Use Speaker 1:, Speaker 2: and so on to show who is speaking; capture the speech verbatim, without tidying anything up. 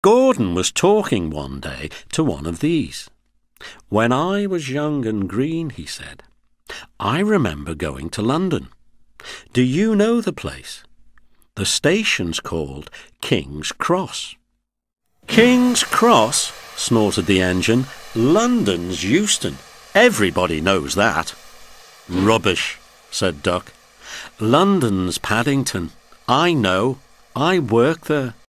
Speaker 1: Gordon was talking one day to one of these. "When I was young and green," he said, "I remember going to London. Do you know the place? The station's called King's Cross." "King's Cross?" snorted the engine. "London's Euston. Everybody knows that." "Rubbish," said Duck. "London's Paddington. I know. I work there."